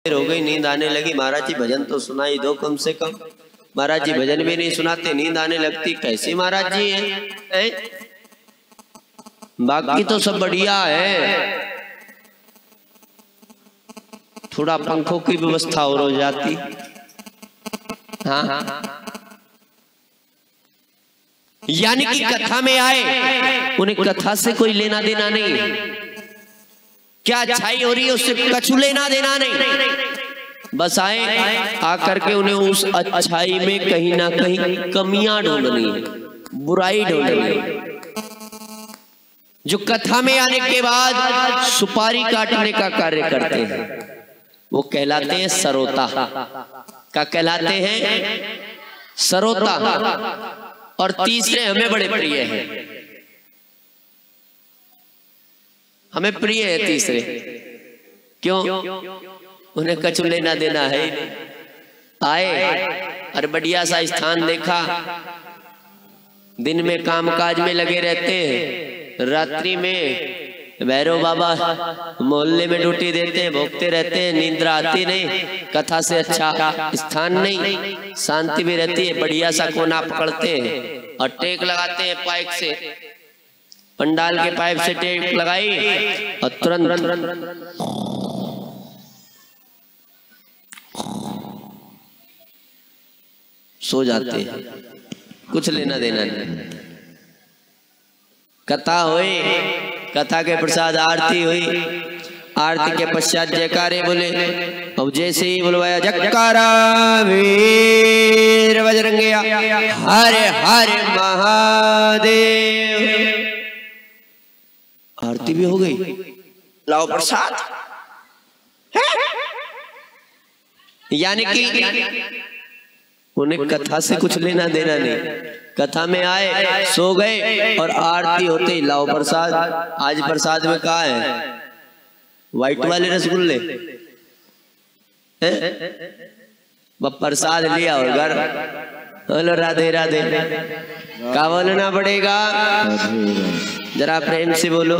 देर हो गई, नींद आने लगी। महाराज जी भजन तो सुनाई दो कम से कम। महाराज जी भजन भी नहीं सुनाते, नींद आने लगती। कैसे महाराज जी है? बाकी तो सब बढ़िया है, थोड़ा पंखों की व्यवस्था और हो जाती। हाँ, यानी कि कथा में आए, उन्हें कथा से कोई लेना देना नहीं। क्या अच्छाई हो रही है उससे कछु लेना देना नहीं। बस आए, आकर के उन्हें उस अच्छाई में कहीं ना कहीं कमियां ढूंढनी है, बुराई ढूंढनी है। जो कथा में आने के बाद सुपारी काटने का कार्य करते हैं वो कहलाते हैं सरोता। क्या कहलाते हैं? सरोता। और तीसरे हमें बड़े प्रिय हैं, हमें प्रिय है तीसरे। क्यों? उन्हें कछु लेना देना है। आए और बढ़िया सा स्थान देखा, दिन में कामकाज में लगे रहते हैं, रात्रि में भैरव बाबा मोहल्ले में ड्यूटी देते हैं, भोगते रहते हैं, नींद्रा आती नहीं। कथा से अच्छा स्थान नहीं, शांति भी रहती है। बढ़िया सा कोना पकड़ते हैं और टेक लगाते हैं पाइप से, पंडाल के पाइप से टेक लगाई और तुरंत सो जाते हैं, कुछ लेना देना नहीं। कथा हुई, कथा के प्रसाद आरती हुई, आरती के पश्चात जयकारे बोले। अब जैसे ही बुलवाया जयकारा वीर बजरंगिया हरे हरे महादेव, आरती भी हो गई, लाओ प्रसाद। यानी कि उन्हें कथा से कुछ लेना देना नहीं। कथा में आए, सो गए और आरती होते ही लाओ प्रसाद। आज प्रसाद में कहा है? व्हाइट वाले रसगुल्ले प्रसाद लिया और घर बोलो राधे राधे। क्या बोलना पड़ेगा? जरा प्रेम से बोलो।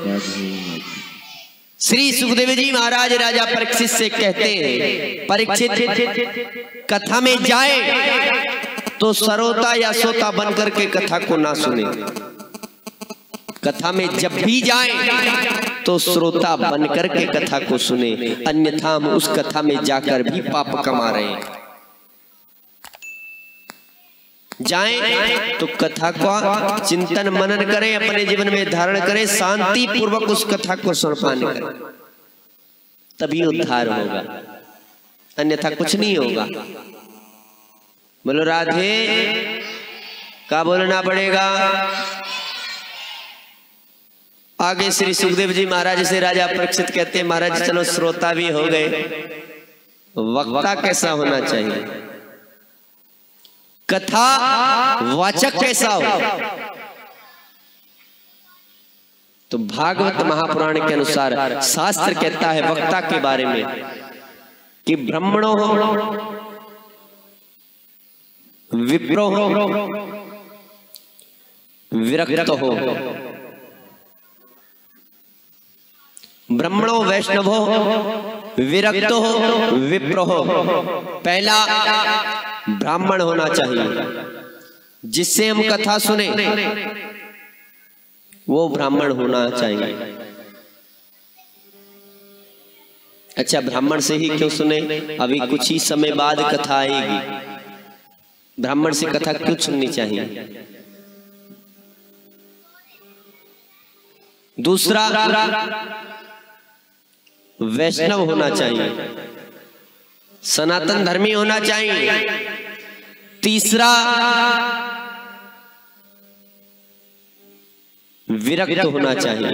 श्री सुखदेव जी महाराज राजा परीक्षित से कहते हैं, परीक्षित कथा में जाए तो सरोता या सोता बन करके कथा को ना सुने। कथा में जब भी जाए तो श्रोता बन करके कथा को सुने, अन्यथा हम उस कथा में जाकर भी पाप कमा रहे हैं। जाएं तो कथा का चिंतन मनन करें, अपने जीवन में धारण करें, शांति पूर्वक उस कथा को सुन पाने करें, तभी उद्धार होगा, अन्यथा कुछ नहीं होगा। बोलो राधे। क्या बोलना पड़ेगा? आगे श्री सुखदेव जी महाराज से राजा परीक्षित कहते हैं, महाराज चलो श्रोता भी हो गए, वक्ता कैसा होना चाहिए? कथा वाचक कैसा हो? तो भागवत महापुराण के अनुसार शास्त्र कहता है वक्ता के बारे में कि ब्राह्मणो हो, विप्रो हो, विरक्त हो। ब्राह्मणो वैष्णव हो, विरक्त हो, विप्र हो। पहला ब्राह्मण होना चाहिए, जिससे हम कथा सुने वो ब्राह्मण होना चाहिए। अच्छा, ब्राह्मण से ही क्यों सुने? अभी कुछ ही समय बाद कथा आएगी, ब्राह्मण से कथा क्यों सुननी चाहिए? दूसरा, वैष्णव होना चाहिए, सनातन धर्मी होना चाहिए। तीसरा, विरक्त होना चाहिए,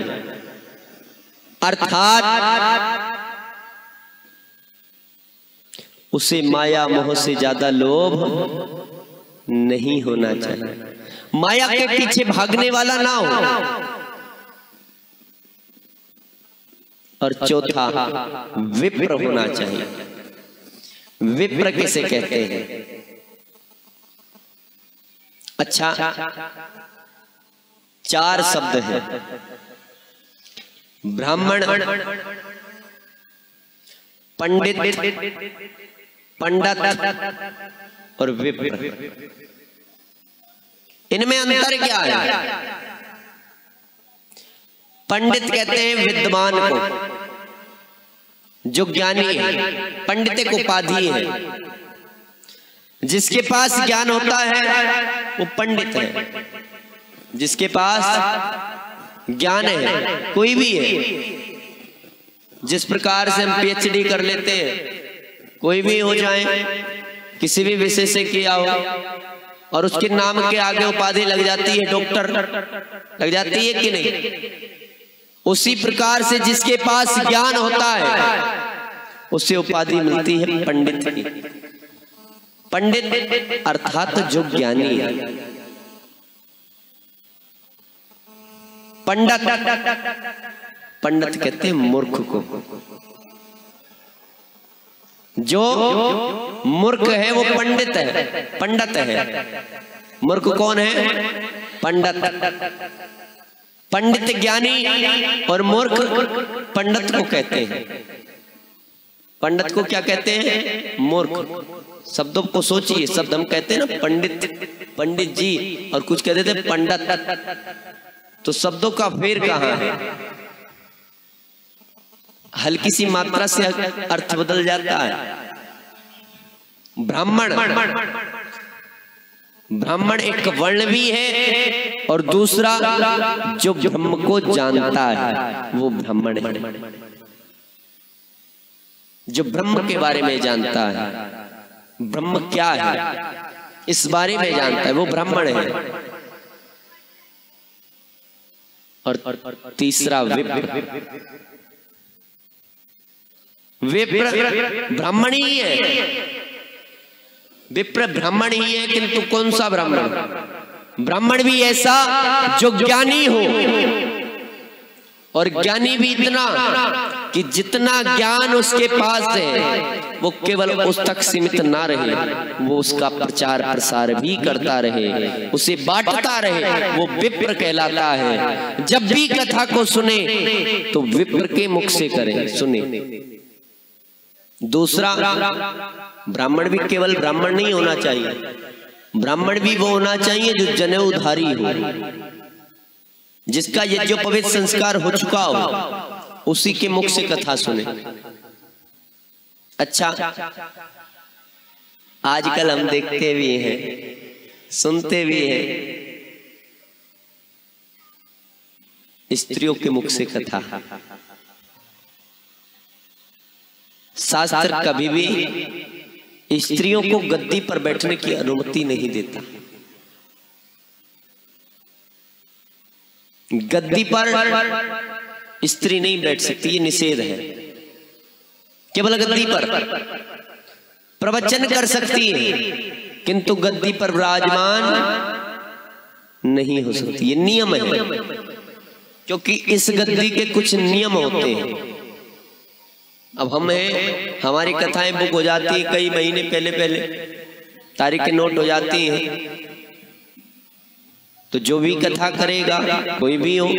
अर्थात उसे माया मोह से ज्यादा लोभ नहीं होना चाहिए, माया के पीछे भागने वाला ना हो। और चौथा, विप्र होना चाहिए। विप्र किसे कहते हैं? अच्छा, 4 शब्द हैं। ब्राह्मण, पंडित, पंडित और विप्र, इनमें अंतर क्या है? पंडित कहते हैं विद्वान को, जो ज्ञानी है। पंडित एक उपाधि है, जिसके पास ज्ञान होता है वो पंडित है। जिसके पास ज्ञान है, कोई भी है, जिस प्रकार से हम पीएचडी कर लेते हैं, कोई भी हो जाए, किसी भी विषय से किया हो, और उसके नाम के आगे उपाधि लग जाती है, डॉक्टर लग जाती है कि नहीं? उसी प्रकार से जिसके पास ज्ञान होता है उसे उपाधि मिलती है पंडित की। पंडित अर्थात जो ज्ञानी है। पंडित, पंडित कहते हैं मूर्ख को। जो मूर्ख है वो पंडित है, पंडित है। मूर्ख कौन है? पंडित। पंडित ज्ञानी और मूर्ख पंडित को कहते हैं। पंडित को क्या कहते हैं? मूर्ख। शब्दों को सोचिए, शब्द हम कहते हैं ना पंडित, पंडित जी, और कुछ कहते थे पंडित, तो शब्दों का फेर कहाँ है? हल्की सी मात्रा से अर्थ बदल जाता है। ब्राह्मण, ब्राह्मण एक वर्ण भी है, और दूसरा जो ब्रह्म को जानता है वो ब्राह्मण है। जो ब्रह्म के बारे में जानता है, ब्रह्म क्या है इस बारे में जानता है, वो ब्राह्मण है। और तीसरा विप्र। विप्र ब्राह्मण ही है, विप्र ब्राह्मण ही है, किंतु कौन सा ब्राह्मण? ब्राह्मण भी ऐसा जो ज्ञानी हो, और ज्ञानी भी इतना कि जितना ज्ञान उसके पास है वो केवल उस तक सीमित ना रहे, वो उसका प्रचार प्रसार भी करता रहे, उसे बांटता रहे, वो विप्र कहलाता है। जब भी कथा को सुने तो विप्र के मुख से करें, सुने। दूसरा, ब्राह्मण भी केवल ब्राह्मण नहीं होना चाहिए, ब्राह्मण भी वो होना चाहिए जो जनेऊधारी हो, जिसका यज्ञोपवीत संस्कार हो चुका हो, उसी के मुख से कथा सुने। अच्छा, आजकल हम देखते भी हैं, सुनते भी हैं, स्त्रियों के मुख से कथा। शास्त्र कभी भी स्त्रियों को गद्दी पर बैठने की अनुमति नहीं देता। गद्दी पर स्त्री नहीं बैठ सकती, ये निषेध है। केवल गद्दी पर प्रवचन कर सकती है, किंतु गद्दी पर विराजमान नहीं हो सकती, ये नियम है। क्योंकि इस गद्दी के कुछ नियम होते हैं। अब हमारी कथाएं बुक हो जाती है कई महीने पहले तारीखें नोट हो जाती हैं, तो जो भी कथा करेगा, कोई भी हो,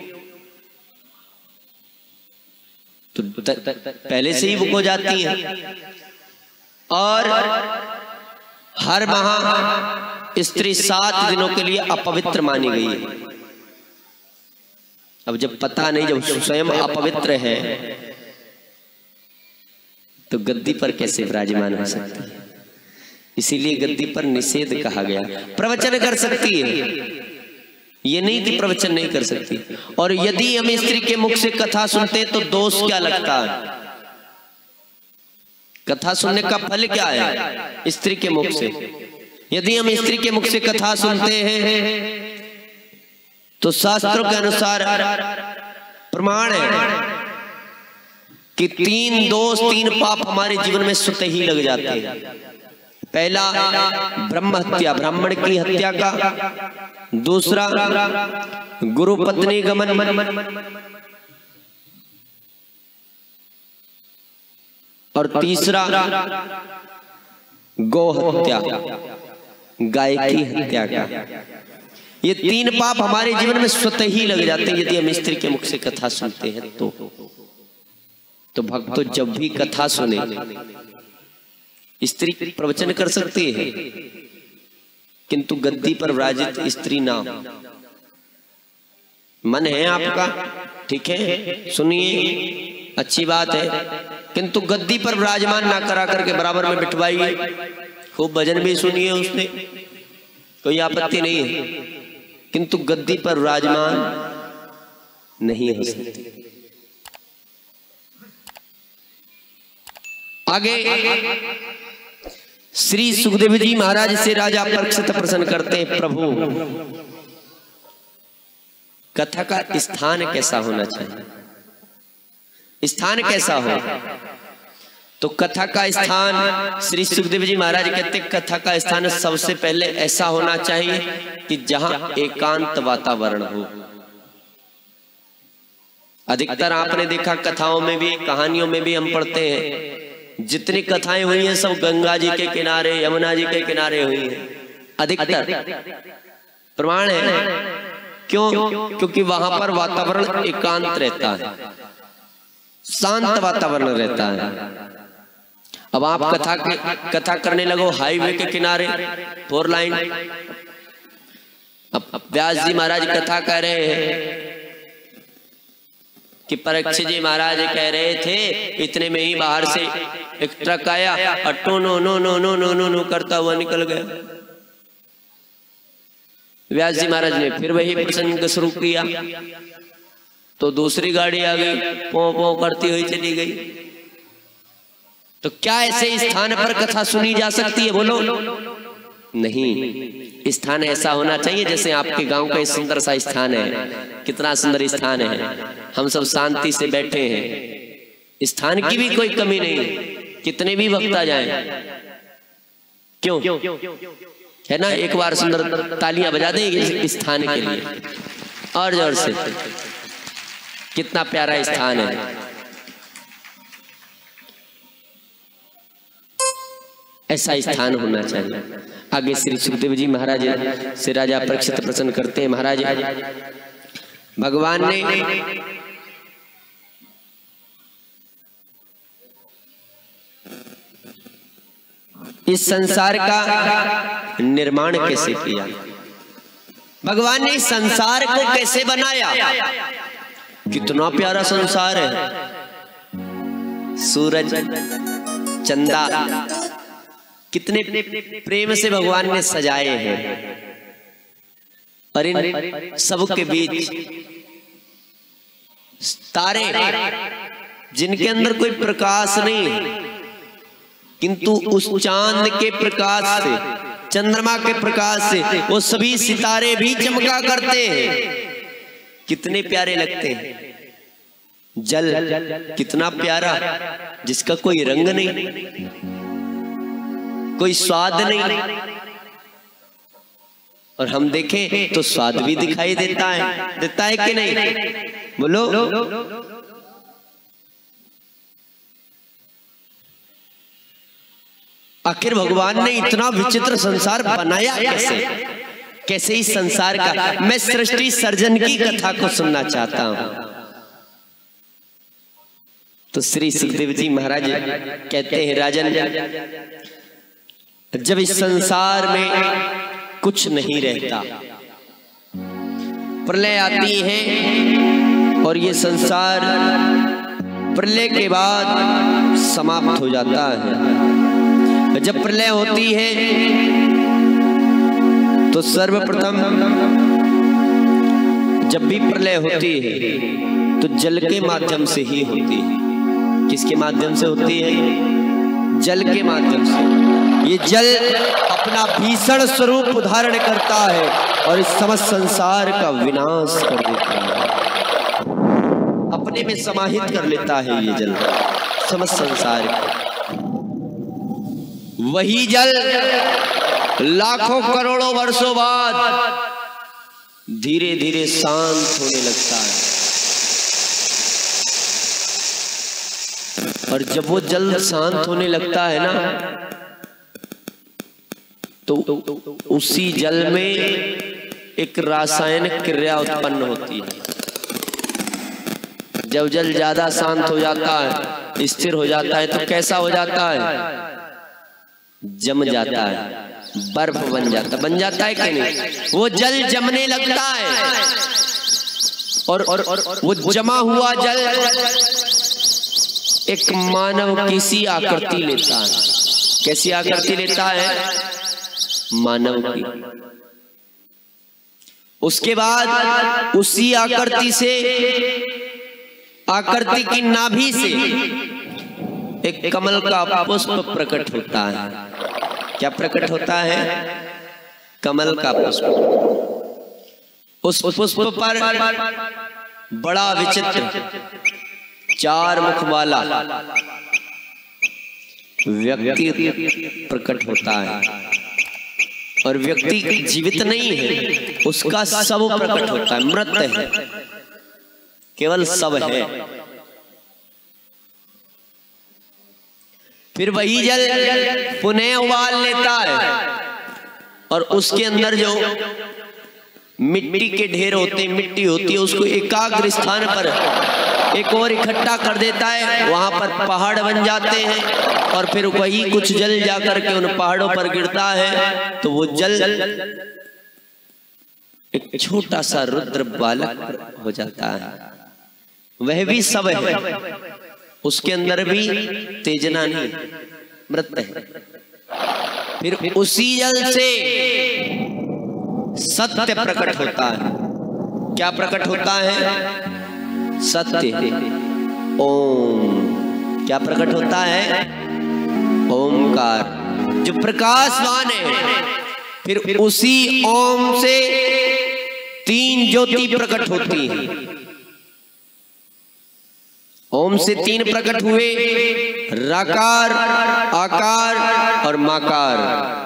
तो पहले से ही बुक हो जाती है। और हर माह स्त्री 7 दिनों के लिए अपवित्र मानी गई है। अब जब पता नहीं, जब स्वयं अपवित्र है, तो गद्दी पर कैसे विराजमान हो सकती है? इसीलिए गद्दी पर निषेध कहा गया। प्रवचन कर सकती है, ये नहीं कि प्रवचन नहीं कर सकती। और यदि हम स्त्री के मुख से कथा सुनते तो दोष क्या लगता है? कथा सुनने का फल क्या है? स्त्री के मुख से यदि हम स्त्री के मुख से कथा सुनते हैं तो शास्त्रों के अनुसार प्रमाण है कि 3 दोष 3 पाप हमारे जीवन में स्वतः ही लग जाते हैं। पहला, ब्रह्म हत्या, ब्राह्मण की हत्या का। दूसरा, गुरु पत्नी गमन। और तीसरा, गौ हत्या, गाय की हत्या का। ये 3 पाप हमारे जीवन में स्वतः ही लग जाते हैं यदि हम स्त्री के मुख से कथा सुनते हैं। तो भक्त जब भी कथा सुने, स्त्री प्रवचन कर सकती है किंतु गद्दी पर विराजित स्त्री ना हो। मन है आपका, ठीक है, सुनिए, अच्छी बात है, किंतु गद्दी पर विराजमान ना करा करके बराबर में बिठवाइए। खूब भजन भी सुनिए, उसने कोई आपत्ति नहीं है, किंतु गद्दी पर विराजमान नहीं हो सकती। आगे श्री सुखदेव जी महाराज से राजा परीक्षित प्रश्न करते हैं, प्रभु कथा का स्थान कैसा होना चाहिए, स्थान कैसा हो? तो कथा का स्थान श्री सुखदेव जी महाराज कहते कथा का स्थान सबसे पहले ऐसा होना चाहिए कि जहां एकांत वातावरण हो। अधिकतर आपने देखा कथाओं में भी, कहानियों में भी हम पढ़ते हैं, जितनी कथाएं हुई हैं सब गंगा जी के किनारे, यमुना जी के किनारे हुई हैं। अधिकतर प्रमाण है, क्यों? क्योंकि वहां पर वातावरण एकांत रहता है, शांत वातावरण रहता है। अब आप कथा करने लगो हाईवे के किनारे, 4 लाइन। अब व्यास जी महाराज कथा कर रहे हैं कि परीक्षित जी महाराज कह रहे थे, इतने में ही बाहर से एक ट्रक आया और टो no no no no no no no करता हुआ निकल गया। व्यास जी महाराज ने फिर वही प्रसंग शुरू किया तो दूसरी गाड़ी आ गई, पौ पौ करती हुई चली गई। तो क्या ऐसे स्थान पर कथा सुनी जा सकती है? बोलो नहीं। स्थान ऐसा होना चाहिए जैसे आपके गांव का सुंदर सा स्थान है, कितना सुंदर स्थान है, हम सब शांति से बैठे हैं, स्थान की भी कोई कमी नहीं, कितने भी वक्त आ जाए। क्यों? है ना, एक बार सुंदर तालियां बजा देंगे स्थान के लिए और जोर से। कितना प्यारा स्थान है, ऐसा स्थान होना चाहिए। आगे श्री सुखदेव जी महाराज से राजा परीक्षित प्रश्न करते हैं, महाराज भगवान ने इस संसार का निर्माण कैसे किया, भगवान ने इस संसार को कैसे बनाया? कितना प्यारा संसार है, सूरज चंदा कितने प्रेम से भगवान ने सजाए हैं, और इन सब के बीच तारे जिनके अंदर कोई प्रकाश नहीं, किंतु उस चांद के प्रकाश से, चंद्रमा के प्रकाश से वो सभी सितारे भी चमका करते हैं। कितने प्यारे लगते हैं। जल कितना प्यारा, जिसका कोई रंग नहीं, कोई स्वाद नहीं, और हम देखें तो स्वाद भी दिखाई देता है कि नहीं? बोलो। आखिर भगवान ने इतना विचित्र संसार बनाया कैसे? कैसे इस संसार का, मैं सृष्टि सर्जन की कथा को सुनना चाहता हूं। तो श्री सुखदेव जी महाराज कहते हैं, राजन जब इस संसार में कुछ नहीं रहता, प्रलय आती है और ये संसार प्रलय के बाद समाप्त हो जाता है। जब प्रलय होती है तो सर्वप्रथम जब भी प्रलय होती है तो जल के माध्यम से ही होती है। किसके माध्यम से होती है? जल के माध्यम से। ये जल अपना भीषण स्वरूप धारण करता है और इस समस्त संसार का विनाश कर देता है, अपने में समाहित कर लेता है ये जल समस्त संसार को। वही जल लाखों करोड़ों वर्षों बाद धीरे धीरे शांत होने लगता है, और जब वो जल शांत होने लगता है ना, तो उसी जल में एक रासायनिक क्रिया उत्पन्न होती है। जब जल ज्यादा शांत हो जाता है स्थिर हो जाता है तो कैसा हो जाता है? जम जाता है, बर्फ बन जाता है कि नहीं? वो जल जमने लगता है और वो जमा हुआ जल एक मानव की सी आकृति लेता है। कैसी आकृति लेता है? मानव की। उसके बाद उसी आकृति की नाभि से एक कमल का पुष्प प्रकट होता है। क्या प्रकट होता है? कमल का पुष्प। उस पुष्प पर बड़ा विचित्र 4 मुख वाला व्यक्ति प्रकट होता है और व्यक्ति जीवित नहीं है, उसका शव प्रकट होता है, मृत है, केवल शव है। फिर वही जल पुनः उबाल लेता है और उसके अंदर जो मिट्टी के ढेर होते हैं, मिट्टी होती है, उसको एकाग्र स्थान पर एक और इकट्ठा कर देता है। वहां पर पहाड़ बन जाते हैं और फिर वही कुछ जल जाकर के उन पहाड़ों पर गिरता है तो वो जल एक छोटा सा रुद्र बालक हो जाता है। वह भी सब है, उसके अंदर भी तेजना नहीं, मृत है। फिर उसी जल से सत्य प्रकट होता है। क्या प्रकट होता है? सत्य। ओम। क्या प्रकट होता है? ओमकार, जो प्रकाशवान है। फिर उसी ओम से 3 ज्योति प्रकट होती है। ओम से 3 प्रकट हुए, राकार, आकार और माकार।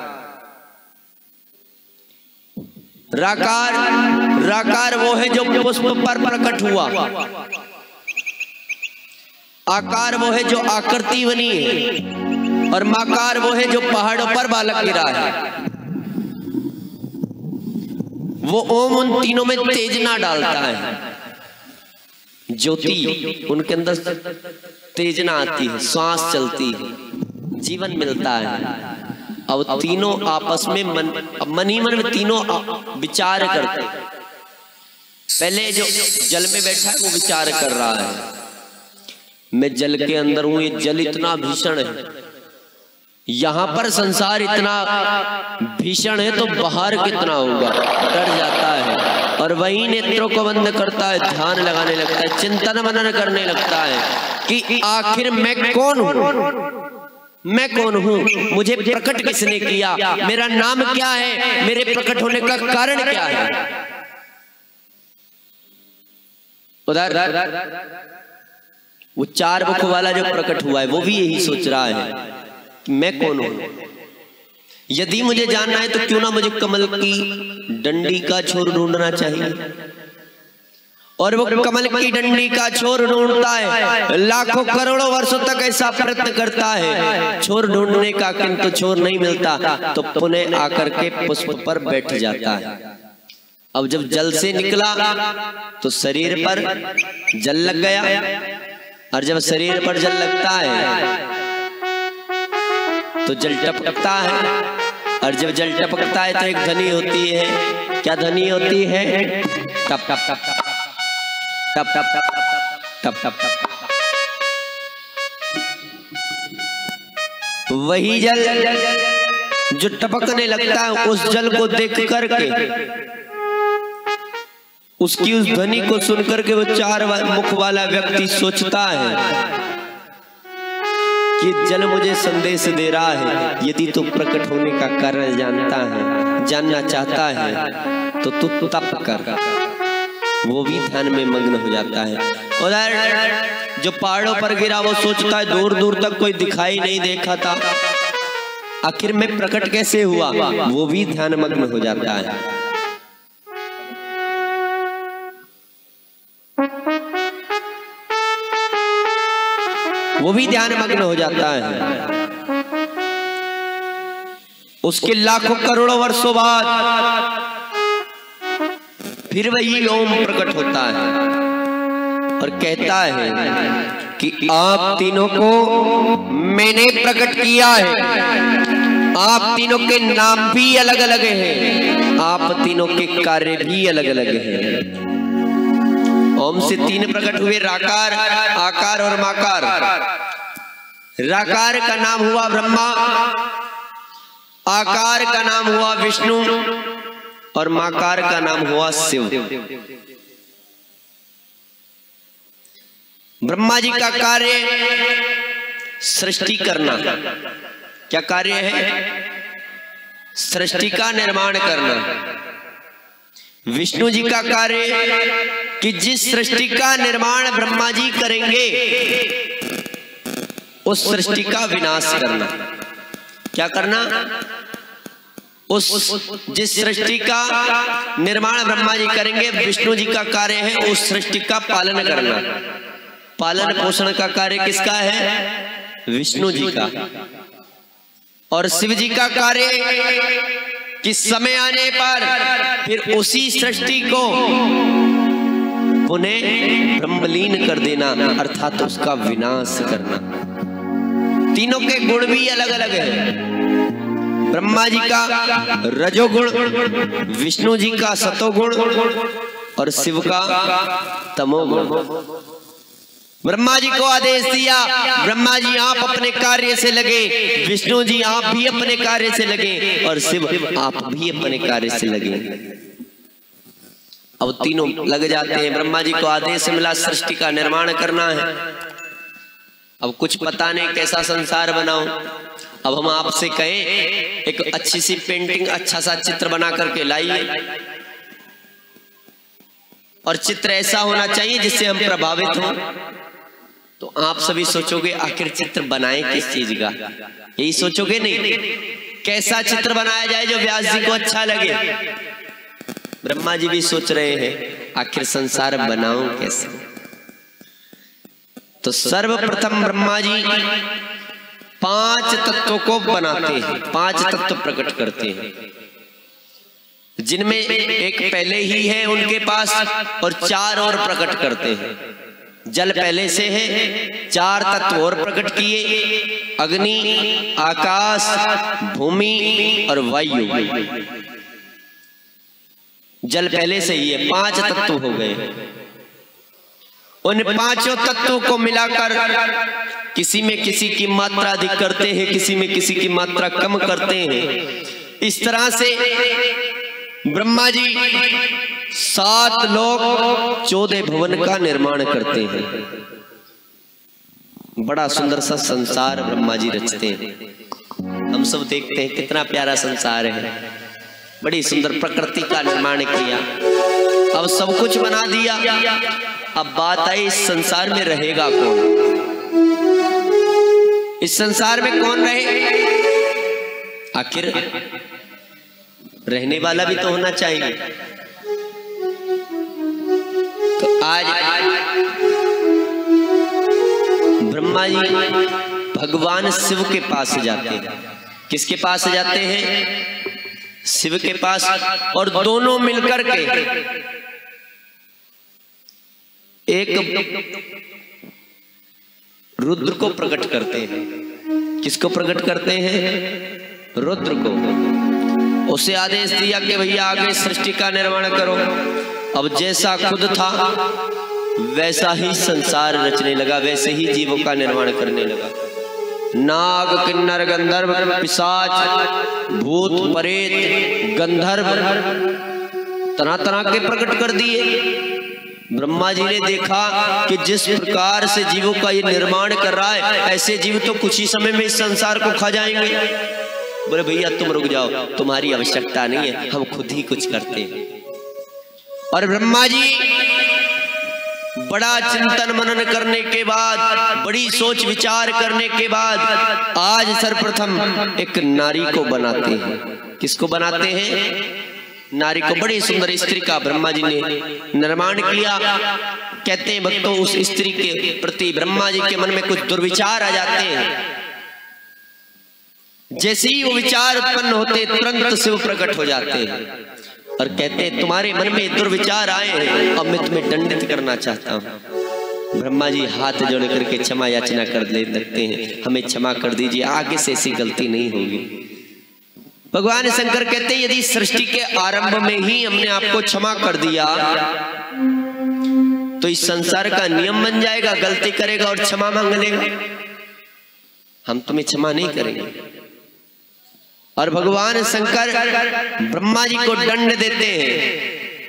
राकार वो है जो पुष्प पर प्रकट हुआ, आकार वो है जो आकृति बनी है और माकार वो है जो पहाड़ों पर बालक गिरा है। वो ओम उन तीनों में तेजना डालता है, ज्योति उनके अंदर तेजना आती है, श्वास चलती है, जीवन मिलता है। अब तीनों आपस में मन ही मन में तीनों विचार करते। पहले जो जल में बैठा है वो विचार कर रहा है, मैं जल के अंदर हूं, ये जल इतना भीषण है, यहां पर संसार इतना भीषण है तो बाहर कितना होगा, डर जाता है। और वही नेत्रों को बंद करता है, ध्यान लगाने लगता है, चिंतन मनन करने लगता है कि आखिर मैं कौन हूं, मैं कौन हूं, मुझे प्रकट किसने किया, मेरा नाम क्या है, मेरे प्रकट होने का कारण क्या है। उधर वो 4 मुख वाला जो प्रकट हुआ है वो भी यही सोच रहा है कि मैं कौन हूं। यदि मुझे जानना है तो क्यों ना मुझे कमल की डंडी का छोर ढूंढना चाहिए। और वो कमल की डंडी का छोर ढूंढता है, लाखों करोड़ों वर्षों तक ऐसा प्रयत्न करता है छोर ढूंढने का, किंतु छोर नहीं मिलता तो पुनः आकर के पुष्प पर बैठ जाता है। अब जब जल से निकला तो शरीर पर जल लग गया, और जब शरीर पर जल लगता है तो जल टपकता है, और जब जल टपकता है तो एक ध्वनि होती है। क्या ध्वनि होती है? टप टप टप टप टप टप टप टप टप। वही जल जो टपकने लगता है, उस जल को देख करके, उसकी उस ध्वनि को सुनकर के वो 4 मुख वाला व्यक्ति सोचता है कि जल मुझे संदेश दे रहा है, यदि तू प्रकट होने का कारण जानना चाहता है तो तू तप कर। वो भी ध्यान में मग्न हो जाता है। उधर जो पहाड़ों पर गिरा वो सोचता है दूर दूर तक कोई दिखाई नहीं देखा था, आखिर में प्रकट कैसे हुआ। वो भी ध्यान मग्न हो जाता है। वो भी ध्यान मग्न हो जाता है। उसके लाखों करोड़ों वर्षों बाद फिर वही ओम प्रकट होता है और कहता है कि आप तीनों को मैंने प्रकट किया है। आप तीनों के नाम भी अलग अलग हैं, आप तीनों के कार्य भी अलग अलग हैं। ओम से तीन प्रकट हुए, राकार, आकार और माकार। राकार का नाम हुआ ब्रह्मा, आकार का नाम हुआ विष्णु और माकार का नाम हुआ शिव। ब्रह्मा जी का कार्य सृष्टि करना। क्या कार्य है? सृष्टि का निर्माण करना। विष्णु जी का कार्य कि जिस सृष्टि का निर्माण ब्रह्मा जी करेंगे उस सृष्टि का विनाश करना। क्या करना? जिस सृष्टि का निर्माण ब्रह्मा जी करेंगे, विष्णु जी का कार्य है उस सृष्टि का पालन करना। पालन पोषण का कार्य किसका है? विष्णु जी का। और शिव जी का कार्य कि समय आने पर फिर उसी सृष्टि को पुनः ब्रह्मलीन कर देना, अर्थात उसका विनाश करना। तीनों के गुण भी अलग अलग हैं। ब्रह्मा जी का रजोगुण, विष्णु जी का सतोगुण और शिव का तमोगुण। ब्रह्मा जी को आदेश दिया, ब्रह्मा जी आप अपने कार्य से लगे, विष्णु जी आप भी अपने कार्य से लगे और शिव आप भी अपने कार्य से लगे। अब तीनों लग जाते हैं। ब्रह्मा जी को आदेश मिला सृष्टि का निर्माण करना है। अब कुछ पता नहीं कैसा संसार बनाऊं। अब हम आपसे कहें एक अच्छी सी पेंटिंग, अच्छा सा चित्र बना करके लाइए, और चित्र ऐसा होना चाहिए जिससे हम प्रभावित हों। तो आप सभी सोचोगे आखिर चित्र बनाए किस चीज का? यही सोचोगे नहीं, कैसा चित्र बनाया जाए जो व्यास जी को अच्छा लगे। ब्रह्मा जी भी सोच रहे हैं आखिर संसार बनाऊं कैसे। तो सर्वप्रथम ब्रह्मा जी 5 तत्वों को बनाते हैं, 5 तत्व प्रकट करते हैं, जिनमें एक पहले ही है उनके पास और 4 और प्रकट करते हैं। जल पहले से है, 4 तत्व और प्रकट किए, अग्नि, आकाश, भूमि और वायु। जल पहले से ही है, 5 तत्व हो गए। उन 5 तत्वों को मिलाकर किसी में किसी की मात्रा अधिक करते हैं, किसी में किसी की मात्रा कम करते हैं। इस तरह से ब्रह्मा जी 7 लोक 14 भवन का निर्माण करते हैं। बड़ा सुंदर सा संसार ब्रह्मा जी रचते हैं। हम सब देखते हैं कितना प्यारा संसार है। बड़ी सुंदर प्रकृति का निर्माण किया। अब सब कुछ बना दिया। अब बात आई इस संसार में रहेगा कौन? इस संसार में कौन रहे? आखिर रहने वाला भी तो होना चाहिए। तो आज ब्रह्मा जी भगवान शिव के पास जाते हैं। किसके पास जाते हैं? शिव के पास। और दोनों मिलकर के एक रुद्र को प्रकट करते हैं। किसको प्रकट करते हैं? रुद्र को। उसे आदेश दिया कि भैया आगे सृष्टि का निर्माण करो। अब जैसा खुद था वैसा ही संसार रचने लगा, वैसे ही जीवों का निर्माण करने लगा। नाग, किन्नर, गंधर्व, पिशाच, भूत, प्रेत, गंधर्व तरह तरह के प्रकट कर दिए। ब्रह्मा जी ने देखा कि जिस प्रकार से जीवों का ये निर्माण कर रहा है, ऐसे जीव तो कुछ ही समय में इस संसार को खा जाएंगे। बोले भैया तुम रुक जाओ, तुम्हारी आवश्यकता नहीं है, हम खुद ही कुछ करते हैं। और ब्रह्मा जी बड़ा चिंतन मनन करने के बाद, बड़ी सोच विचार करने के बाद आज सर्वप्रथम एक नारी को बनाते हैं। किसको बनाते हैं? नारी को। बड़ी सुंदर स्त्री का ब्रह्मा जी ने निर्माण किया। कहते हैं भक्तों उस स्त्री के प्रति ब्रह्मा जी के मन में कुछ दुर्विचार आ जाते हैं। जैसे ही वो विचार उत्पन्न होते तुरंत शिव प्रकट हो जाते हैं और कहते हैं तुम्हारे मन में दुर्विचार आए हैं, अब मैं तुम्हें दंडित करना चाहता हूं। ब्रह्मा जी हाथ जोड़ करके क्षमा याचना कर लगते हैं, हमें क्षमा कर दीजिए, आगे से ऐसी गलती नहीं होगी। भगवान शंकर कहते हैं यदि सृष्टि के आरंभ में ही हमने आपको क्षमा कर दिया तो इस संसार का नियम बन जाएगा, गलती करेगा और क्षमा मांग लेगा, हम तुम्हें क्षमा नहीं करेंगे। और भगवान शंकर ब्रह्मा जी को दंड देते हैं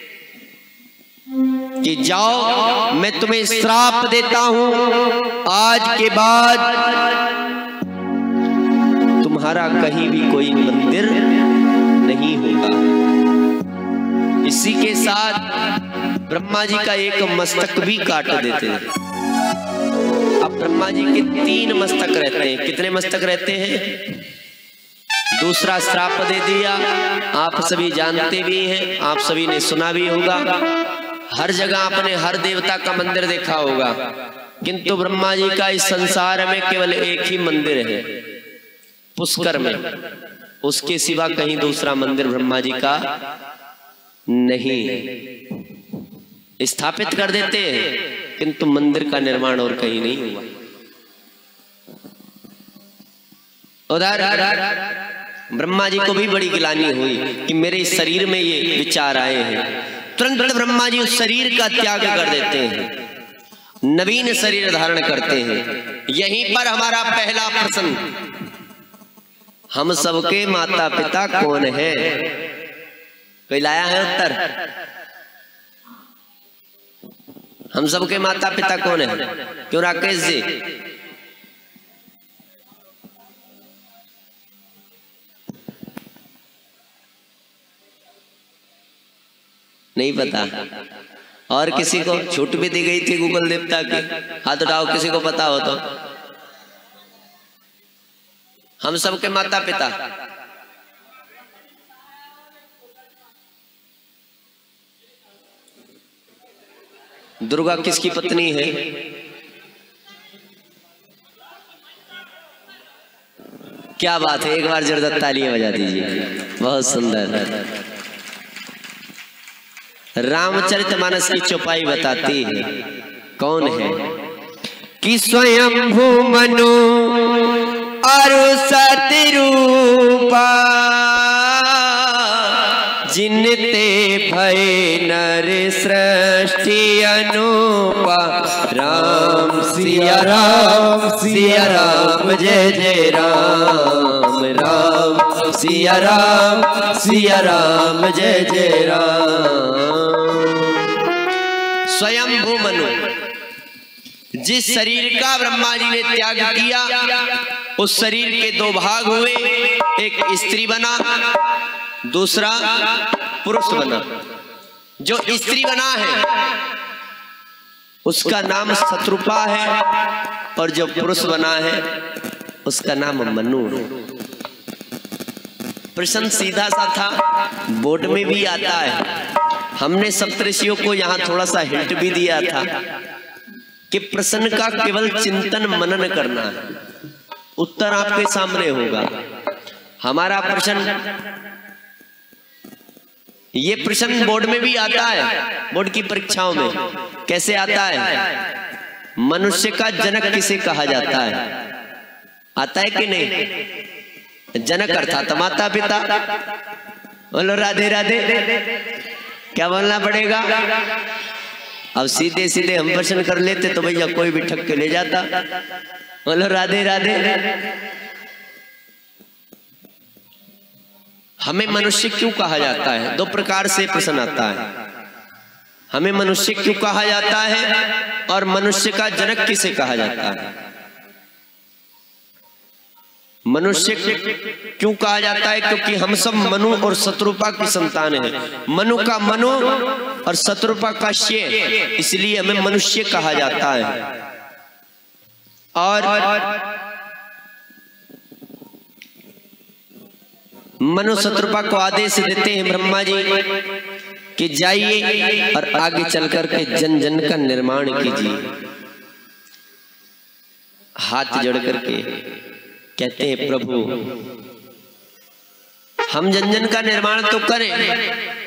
कि जाओ मैं तुम्हें श्राप देता हूं, आज के बाद तुम्हारा कहीं भी कोई मंदिर नहीं होगा। इसी के साथ ब्रह्मा जी का एक मस्तक भी काट देते हैं। अब ब्रह्मा जी के 3 मस्तक रहते हैं। कितने मस्तक रहते हैं? दूसरा श्राप दे दिया, आप सभी जानते भी हैं, आप सभी ने सुना भी होगा। हर जगह आपने हर देवता का मंदिर देखा होगा, किंतु ब्रह्मा जी का इस संसार में केवल एक ही मंदिर है, पुष्कर में। उसके सिवा कहीं दूसरा मंदिर ब्रह्मा जी का नहीं है। स्थापित कर देते हैं, किंतु मंदिर का निर्माण और कहीं नहीं हुआ। उधर ब्रह्मा जी को भी बड़ी गिलानी हुई कि मेरे शरीर में ये विचार आए हैं। तुरंत ब्रह्मा जी उस शरीर का त्याग कर देते हैं, नवीन शरीर धारण करते हैं। यहीं पर हमारा पहला प्रश्न, हम सबके माता पिता कौन है? कोई लाया है उत्तर? हम सबके माता पिता कौन है? क्यों राकेश जी? नहीं पता? और किसी को छूट भी दी गई थी गूगल देवता की? हाथ उठाओ किसी को पता हो तो। हम सबके माता पिता दुर्गा किसकी पत्नी है? क्या बात है, एक बार जोरदार तालियां बजा दीजिए। बहुत सुंदर। रामचरितमानस की चौपाई बताती है कौन है कि स्वयंभू मनु अरु सतरूपा, जिनते भय नर सृष्टि अनूपा। राम सिया राम सिया राम जय जय राम, राम सिया राम जय जय राम। स्वयंभू मनु, जिस शरीर का ब्रह्मा जी ने त्याग किया, उस शरीर के 2 भाग हुए, एक स्त्री बना, दूसरा पुरुष बना। जो स्त्री बना है उसका नाम शत्रुपा है, और जो पुरुष बना है उसका नाम मनु है। प्रश्न सीधा सा था, बोर्ड में भी आता है। हमने सप्तऋषियों को यहाँ थोड़ा सा हिंट भी दिया था कि प्रश्न का केवल चिंतन मनन करना है, उत्तर आपके सामने होगा। हमारा प्रश्न, ये प्रश्न बोर्ड में भी आता है, बोर्ड की परीक्षाओं में कैसे आता है? मनुष्य का जनक किसे कहा जाता है? आता है कि नहीं? जनक अर्थात माता पिता। बोलो राधे राधे। क्या बोलना पड़ेगा? अब सीधे सीधे हम प्रश्न कर लेते तो भैया कोई भी ठग के ले जाता। बोलो राधे राधे। हमें मनुष्य क्यों कहा जाता है? 2 प्रकार से प्रश्न आता है। हमें मनुष्य क्यों कहा जाता है और मनुष्य का जनक किसे कहा जाता है? मनुष्य क्यों कहा जाता है? क्योंकि हम सब मनु और शत्रुपा की संतान हैं। मनु का मनु और शत्रुपा का शे, इसलिए हमें मनुष्य कहा जाता है। और मनु शत्रुपा को आदेश देते हैं ब्रह्मा जी कि जाइए और आगे चल करके जन जन का निर्माण कीजिए। हाथ जोड़ करके कहते हैं प्रभु हम जन जन का निर्माण तो करें,